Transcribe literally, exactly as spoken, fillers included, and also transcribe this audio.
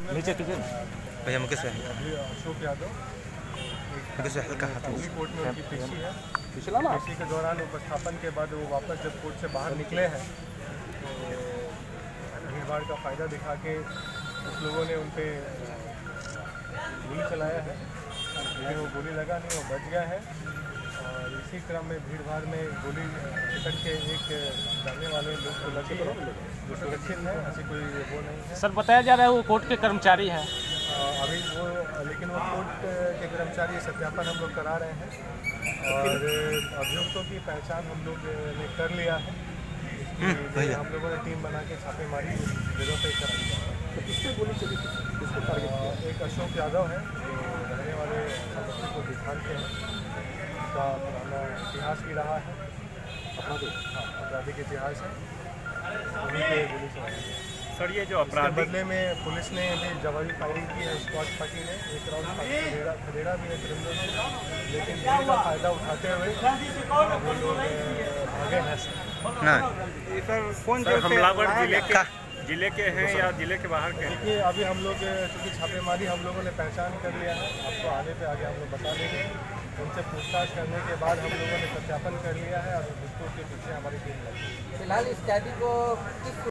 नीचे कीजिए भैया मुकेश भाई अभी अशोक यादव मुकेश भाई हल्का हाथ दिल्ली कोर्ट में उनकी पेशी है। पेशी के दौरान उपस्थापन के बाद वो वापस जब कोर्ट से बाहर निकले हैं तो भीड़ भाड़ का फ़ायदा दिखा के कुछ लोगों ने उन पर गोली चलाया है, लेकिन वो गोली लगा नहीं, वो बच गया है। और इसी क्रम में भीड़ भाड़ में गोली टिकट के एक जानने वाले लोग को लगी है जो सुरक्षित है, ऐसी कोई वो नहीं है। सर बताया जा रहा है वो कोर्ट के कर्मचारी हैं अभी वो, लेकिन वो कोर्ट के कर्मचारी सत्यापन हम लोग करा रहे हैं और अभियुक्तों की पहचान हम लोग ने कर लिया है। हम लोगों ने टीम बना के छापेमारी जगह पे कराई है। तो किससे गोली चली, किसको टारगेट किया? एक अशोक यादव है जो रहने वाले समस्तीपुर बिहार के हैं, उसका पुराना इतिहास भी रहा है, अपराधिक हाँ आपराधिक इतिहास है, उन्हीं पे गोली चलाई है। सर ये जो अपराध बदले में पुलिस ने भी जवाबी फायरिंग की है, स्क्वाड पार्टी ने एक राउंड खदेड़ा खदेड़ा भी है क्रिमिनल को, लेकिन भीड़ का फायदा उठाते हुए वो लोग भागे हैं। ना सर कौन जो हमलावर जिले के जिले के हैं या जिले के बाहर के? देखिए अभी हम लोग चूँकि छापेमारी हम लोगों ने पहचान कर लिया है, आपको आने पे आगे हम लोग बता देंगे। उनसे पूछताछ करने के बाद हम लोगों ने सत्यापन कर लिया है और उसको के पीछे हमारी टीम लगी। फिलहाल इस कैदी को किस